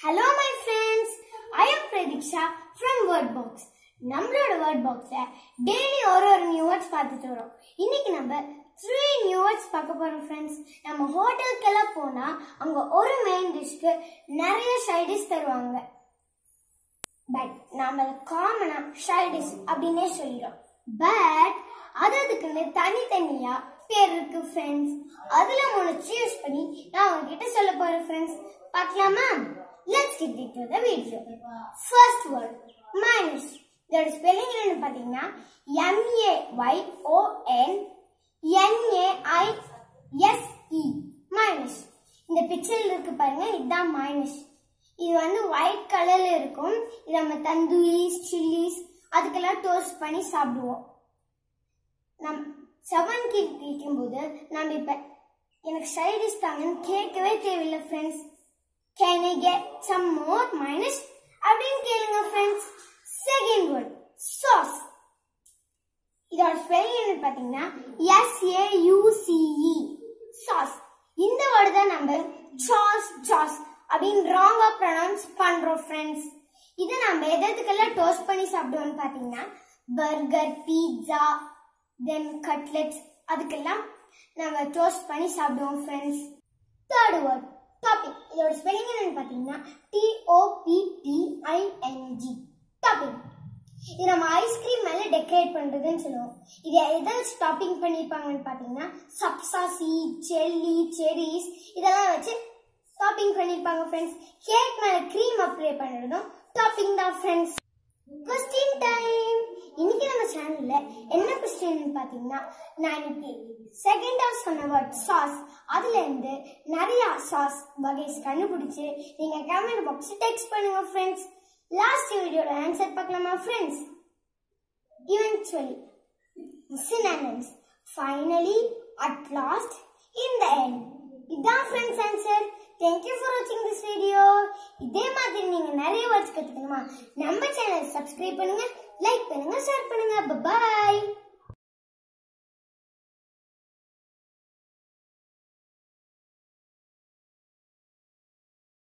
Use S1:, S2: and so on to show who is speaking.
S1: Hello my friends, I am Pradiksha from Wordbox. நம்மளோட Wordboxல daily ஒரு new words பார்த்துட்டு வரோம். இன்னைக்கு நம்ம 3 new words பார்க்க போறோம் friends. நம்ம ஹோட்டலுக்கெல்லாம் போனா அங்க ஒரு மெயின் டிஷ்க்கு நிறைய சைட் டிஷ் தருவாங்க. பட் நாம காமனா சைட் டிஷ் அப்படினே சொல்றோம். பட் அதுக்குன்னு தனித்தனியா பேர் இருக்கு friends. அதுல மூணு சூஸ் பண்ணி நான் உங்ககிட்ட சொல்ல போறேன் friends. பார்க்கலாமா? Let's get into the video. First word, minus. இதோட ஸ்பெல்லிங் என்னன்னு பாத்தீங்கன்னா MAYONNAISE minus. இந்த பிக்சர்ல இருக்கு பாருங்க, இதுதான் மைனஸ். இது வந்து ஒயிட் கலர்ல இருக்கும். இது நம்ம தந்தூரிஸ், சில்லிஸ் அதுக்கெல்லாம் டோஸ்ட் பண்ணி சாப்பிடுவோம். நம் 7 கிட் கேட்கும்போது நம்ம இப்ப எனக்கு சைட் டிஷ் தாங்கன்னு கேட்கவே தேவையில்லை friends. Can I get some more minus? அப்படின்னு கேளுங்க friends. Second word, sauce. இதோட ஸ்பெல்லிங் என்ன பாத்தீங்கன்னா SAUCE sauce. இந்த வேர்ட் தான் நம்ம sauce அப்படின்னு ராங்கா ப்ரொனவுன்ஸ் பண்றோம் friends. இது நம்ம எதுக்கெல்லாம் டோஸ்ட் பண்ணி சாப்பிடுவோம்னு பாத்தீங்கன்னா பர்கர், பீட்சா, தென் கட்லெட்ஸ் அதுக்கெல்லாம் நம்ம டோஸ்ட் பண்ணி சாப்பிடுவோம் friends. Third word, topping. இதோட ஸ்பெல்லிங் என்னன்னு பாத்தீங்கன்னா TOPPING topping. இது நம்ம ஐஸ்கிரீம் மேல டெக்கரேட் பண்றதுன்னு சொல்லுவோம். இது எதை வச்சு டாப்பிங் பண்ணிருப்பாங்கன்னு பாத்தீங்கன்னா சப்சாசி, ஜெல்லி, செரிஸ் இதெல்லாம் வச்சு டாப்பிங் பண்ணிருப்பாங்க ஃப்ரெண்ட்ஸ். கேக் மேல கிரீம் அப்ளை பண்றதும் டாப்பிங் தான் ஃப்ரெண்ட்ஸ். Question time. இன்னைக்கு நம்ம சேனல்ல என்ன கொஸ்டின் பாத்தீங்கன்னா நான் இன்னைக்கு செகண்டா சொன்ன வேர்ட் சாஸ், அதுல இருந்து நிறைய சாஸ் வகைஸ் கண்டுபிடிச்சு நீங்க கமெண்ட் பாக்ஸ் டெக்ஸ்ட் பண்ணுங்க ஃப்ரெண்ட்ஸ். லாஸ்ட் வீடியோட ஆன்சர் பார்க்கலாமா friends? Eventually, synonyms, finally, at last, in the end. இதான் friends answer. Thank you for watching this video. இதே மாதிரி நீங்க நிறைய வேர்ட்ஸ் கத்துக்கணுமா நம்ம சேனல் சப்ஸ்கிரைப் பண்ணுங்க, லைக் பண்ணுங்க, ஷேர் பண்ணுங்க. Bye.